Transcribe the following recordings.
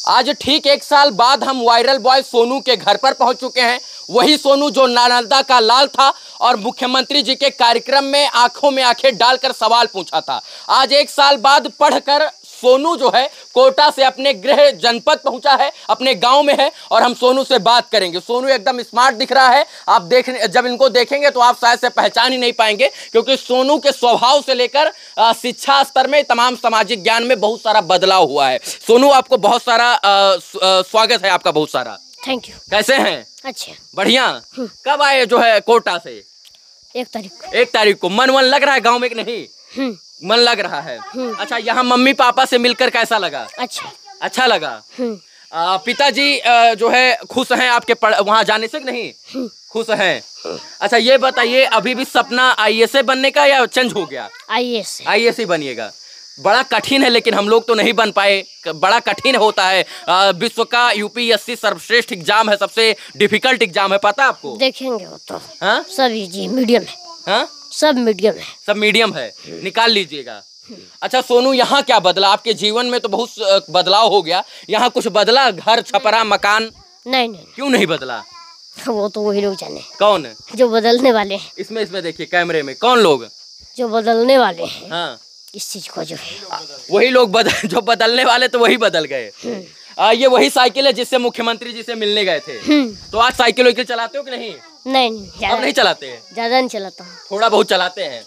आज ठीक 1 साल बाद हम वायरल बॉय सोनू के घर पर पहुंच चुके हैं। वही सोनू जो नालंदा का लाल था और मुख्यमंत्री जी के कार्यक्रम में आंखों में आंखें डालकर सवाल पूछा था। आज 1 साल बाद पढ़कर सोनू जो है कोटा से अपने गृह जनपद पहुंचा है, अपने गांव में है और हम सोनू से बात करेंगे। सोनू एकदम स्मार्ट दिख रहा है। आप जब इनको देखेंगे तो आप शायद से पहचान ही नहीं पाएंगे, क्योंकि सोनू के स्वभाव से लेकर शिक्षा स्तर में, तमाम सामाजिक ज्ञान में बहुत सारा बदलाव हुआ है। सोनू, आपको बहुत सारा स्वागत है आपका, बहुत सारा। Thank you. कैसे हैं? अच्छा, बढ़िया। कब आए जो है कोटा से? 1 तारीख को। 1 तारीख को। मन लग रहा है गाँव में कि नहीं? मन लग रहा है। अच्छा, यहाँ मम्मी पापा से मिलकर कैसा लगा? अच्छा लगा। पिताजी जो है खुश हैं आपके वहाँ जाने से कि नहीं? खुश हैं। अच्छा, ये बताइए, अभी भी सपना आईएएस बनने का या चेंज हो गया? आईएएस ही बनिएगा। बड़ा कठिन है, लेकिन हम लोग तो नहीं बन पाए। बड़ा कठिन होता है। विश्व का यूपीएससी सर्वश्रेष्ठ एग्जाम है, सबसे डिफिकल्ट एग्जाम है, पता है आपको? देखेंगे वो तो। हाँ, सब इजी मीडियम है। हाँ, सब मीडियम है। सब मीडियम है, निकाल लीजिएगा। अच्छा सोनू, यहाँ क्या बदला? आपके जीवन में तो बहुत बदलाव हो गया। यहाँ कुछ बदला? घर, छपरा, मकान? नहीं। क्यों नहीं बदला? वो तो वही लोग जाने। कौन? जो बदलने वाले हैं। इसमें देखिए कैमरे में, कौन लोग? जो बदलने वाले हैं। हाँ, इस चीज को जो है वही लोग जो बदलने वाले तो वही बदल गए। ये वही साइकिल है जिससे मुख्यमंत्री जी से मिलने गए थे। तो आज साइकिल वाइकिल चलाते हो कि नहीं? नहीं, अब नहीं चलाते हैं? ज्यादा नहीं चलाता हूँ, थोड़ा बहुत चलाते हैं।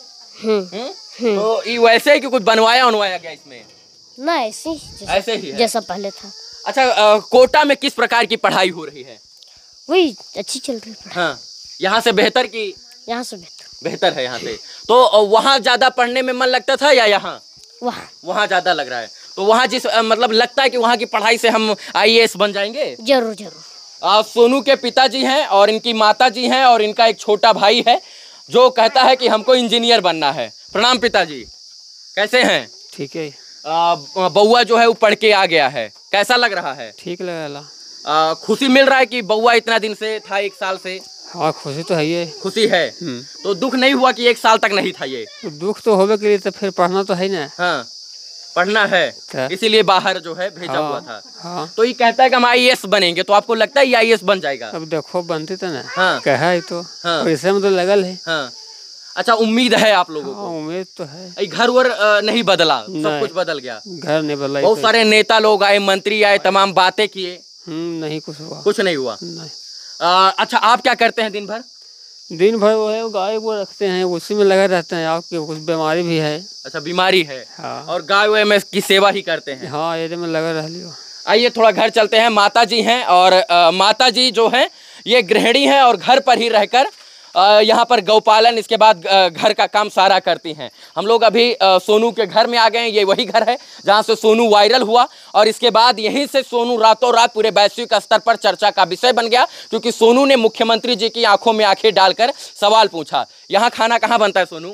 तो ये वैसे ही कि कुछ बनवाया गया इसमें? ना, ऐसे ही जैसा पहले था। अच्छा, कोटा में किस प्रकार की पढ़ाई हो रही है? वही अच्छी चल रही है। हाँ, यहाँ से बेहतर की? यहाँ से बेहतर है यहाँ से। तो वहाँ ज्यादा पढ़ने में मन लगता था या यहाँ? वहाँ ज्यादा लग रहा है। तो वहाँ मतलब लगता है कि वहाँ की पढ़ाई से हम आईएएस बन जाएंगे? जरूर। सोनू के पिताजी हैं और इनकी माताजी हैं और इनका एक छोटा भाई है जो कहता है कि हमको इंजीनियर बनना है। प्रणाम पिताजी, कैसे हैं? ठीक है। बउआ जो है वो पढ़ के आ गया है, कैसा लग रहा है? ठीक लग रहा। खुशी मिल रहा है कि बउआ इतना दिन से था, 1 साल से? हाँ, खुशी तो है ही है। खुशी है। तो दुख नहीं हुआ कि 1 साल तक नहीं था ये? तो दुख तो होवे के लिए तो फिर पढ़ना तो है ना। हाँ, पढ़ना है, इसीलिए बाहर जो है भेजा हुआ था। हाँ। तो ये कहता है कि हम आईएएस बनेंगे, तो आपको लगता है ये आईएएस बन जाएगा? अब देखो बनते तो ना। हाँ, कहा है तो। हाँ, पैसे में तो लगल है। हाँ। अच्छा, उम्मीद है आप लोगों को? उम्मीद तो है। घर वर नहीं बदला? सब कुछ बदल गया? घर नहीं बदला। बहुत सारे नेता लोग आए, मंत्री आए, तमाम बातें किए। नहीं कुछ हुआ। कुछ नहीं हुआ। नहीं। अच्छा, आप क्या करते हैं दिन भर? दिन भर वो है, गाय वो रखते हैं, उसी में लगे रहते हैं। आपके कुछ बीमारी भी है? अच्छा, बीमारी है। हाँ। और गाय में की सेवा ही करते हैं? हाँ, ये में लगा रह लियो। आइए थोड़ा घर चलते हैं। माता जी हैं और माता जी जो हैं ये गृहिणी हैं और घर पर ही रहकर यहाँ पर गौपालन, इसके बाद घर का काम सारा करती हैं। हम लोग अभी सोनू के घर में आ गए हैं। ये वही घर है जहाँ से सोनू वायरल हुआ और इसके बाद यहीं से सोनू रातों रात पूरे वैश्विक स्तर पर चर्चा का विषय बन गया, क्योंकि सोनू ने मुख्यमंत्री जी की आंखों में आंखें डालकर सवाल पूछा। यहाँ खाना कहाँ बनता है सोनू?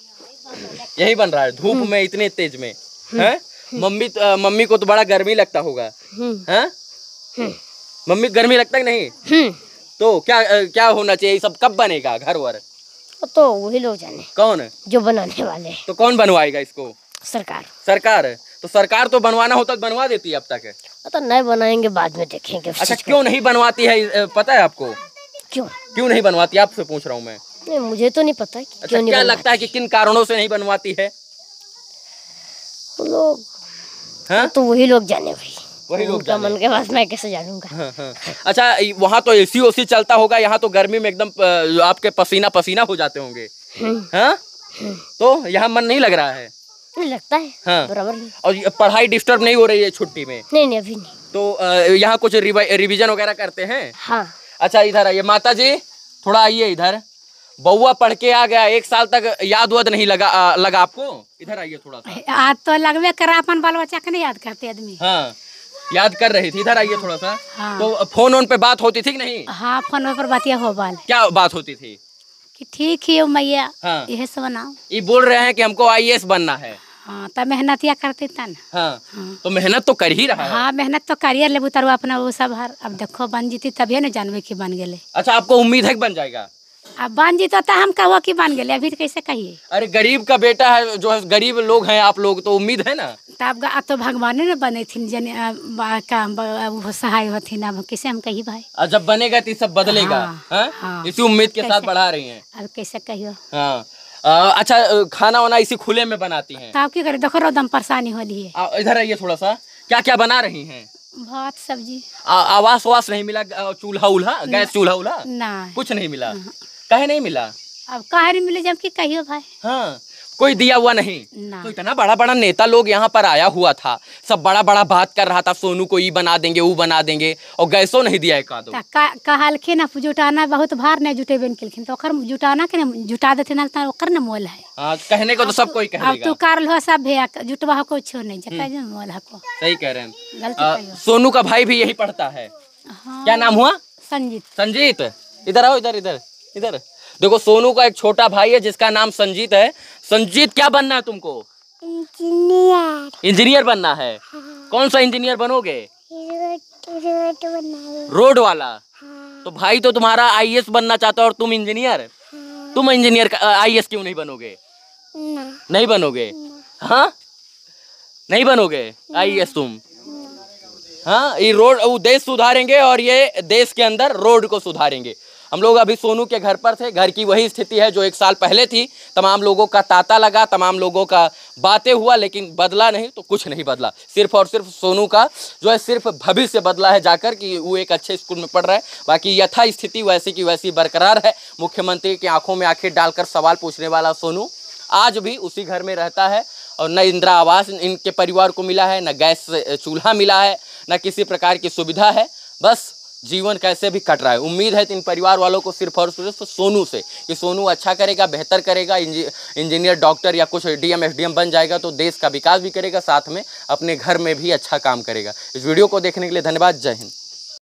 यही बन रहा है धूप में, इतने तेज में है? मम्मी को तो बड़ा गर्मी लगता होगा, है? मम्मी गर्मी लगता है नहीं? तो क्या होना चाहिए? सब कब बनेगा घर वर? तो वही लोग जाने। कौन? जो बनाने वाले। तो कौन बनवाएगा इसको? सरकार। तो सरकार तो बनवाना होता तो बनवा देती है अब तक। तो नहीं बनाएंगे, बाद में देखेंगे। अच्छा, क्यों नहीं बनवाती है, पता है आपको? क्यों नहीं बनवाती? आपसे पूछ रहा हूँ मैं। नहीं, मुझे तो नहीं पता। अच्छा, क्या लगता है कि किन कारणों से नहीं बनवाती है? लोग। हाँ? तो वही लोग जाने भाई। वही लोग जाने। मन के पास मैं कैसे जानूंगा? हाँ। अच्छा, वहाँ तो एसी ओसी चलता होगा, यहाँ तो गर्मी में एकदम आपके पसीना पसीना हो जाते होंगे। हाँ? तो यहाँ मन नहीं लग रहा है? नहीं लगता है। हाँ। बराबर। और पढ़ाई डिस्टर्ब नहीं हो रही है छुट्टी में? नहीं, अभी नहीं। तो यहाँ कुछ रिविजन वगैरह करते हैं? हाँ। अच्छा, इधर आइए माता जी, थोड़ा आइए इधर। बउआ पढ़ के आ गया, 1 साल तक याद वाद नहीं लगा आपको? इधर आइए थोड़ा सा। याद तो लगवे करा, अपन बाल बच्चा के नहीं याद करते आदमी। हाँ, याद कर रही थी। इधर आइए थोड़ा सा। हाँ। तो फोन पे बात होती थी कि नहीं? हाँ, फोन पर बातिया हो बाल। क्या बात होती थी? कि ठीक है मैया। हाँ। यह सब ना ये बोल रहे हैं कि हमको आईएएस बनना है। हाँ, तो मेहनतिया करते तन। हाँ। तो मेहनत तो कर ही रहा है। हाँ, मेहनत तो करिए ले बुतारू अपना वो सब हर। अब देखो बन जीती तभी न जानवे की बन गए। अच्छा, आपको उम्मीद है कि बन जाएगा? अब बन जीतो तो हम कहो कि बन गए, अभी तो कैसे कहिए? अरे गरीब का बेटा है, जो है गरीब लोग हैं आप लोग, तो उम्मीद है ना? तब तो भगवाने ने बने थी जन वो सहाय होती ना कैसे हम कही भाई। और जब बनेगा तो ये सब बदलेगा। हाँ, हाँ। इसी उम्मीद के साथ बढ़ा रही हैं। अब कैसे कहियो। हाँ अच्छा, खाना वाना इसी खुले में बनाती हैं? तब क्या करे, देखो एकदम परेशानी हो रही है। इधर आइए थोड़ा सा, क्या क्या बना रही हैं? भात सब्जी। आवास वास नहीं मिला? चूल्हा उल्हा, गैस चूल्हा उल्हा ना कुछ नहीं मिला? काहे नहीं मिला? अब काहे नहीं मिले जब कि कहियो भाई। हाँ, कोई दिया हुआ नहीं ना। तो इतना बड़ा बड़ा नेता लोग यहाँ पर आया हुआ था, सब बड़ा बड़ा बात कर रहा था, सोनू को ये बना देंगे वो बना देंगे, और गैसो नहीं दिया एक आधो। कहलखिन ना जुटाना बहुत भार नहीं जुटेबे केलखिन, तो ओकर जुटाना के ना जुटा देते ना तो ओकर ना मोल है। हाँ, कहने को तो सब कोई कहेगा। अब तू कर लो सब भैया जुटवा को छो नहीं जका जो मोल को। सही कह रहे हैं। गलती सोनू का भाई भी यही पढ़ता है। हाँ। क्या नाम हुआ? संजीत। संजीत, इधर आओ, इधर इधर इधर देखो, सोनू का एक छोटा भाई है जिसका नाम संजीत है। संजीत, क्या बनना है तुमको? इंजीनियर। इंजीनियर बनना है। हाँ। कौन सा इंजीनियर बनोगे? रोड रोड वाला। हाँ। तो भाई तो तुम्हारा आईएएस बनना चाहता है और तुम इंजीनियर। हाँ। तुम इंजीनियर आईएएस क्यों नहीं बनोगे? ना। नहीं बनोगे? हाँ, नहीं बनोगे आईएएस तुम? हाँ, ये रोड वो देश सुधारेंगे और ये देश के अंदर रोड को सुधारेंगे। हम लोग अभी सोनू के घर पर थे। घर की वही स्थिति है जो एक साल पहले थी। तमाम लोगों का तांता लगा, तमाम लोगों का बातें हुआ, लेकिन बदला नहीं तो कुछ नहीं बदला। सिर्फ और सिर्फ सोनू का जो है सिर्फ भविष्य बदला है जाकर कि वो एक अच्छे स्कूल में पढ़ रहा है। बाकी यथा स्थिति वैसी की वैसी बरकरार है। मुख्यमंत्री की आंखों में आंखें डालकर सवाल पूछने वाला सोनू आज भी उसी घर में रहता है, और न इंदिरा आवास इनके परिवार को मिला है, न गैस चूल्हा मिला है, न किसी प्रकार की सुविधा है। बस जीवन कैसे भी कट रहा है। उम्मीद है इन परिवार वालों को सिर्फ और सिर्फ सोनू से कि सोनू अच्छा करेगा, बेहतर करेगा, इंजीनियर, डॉक्टर या कुछ डीएम एसडीएम बन जाएगा तो देश का विकास भी करेगा, साथ में अपने घर में भी अच्छा काम करेगा। इस वीडियो को देखने के लिए धन्यवाद। जय हिंद।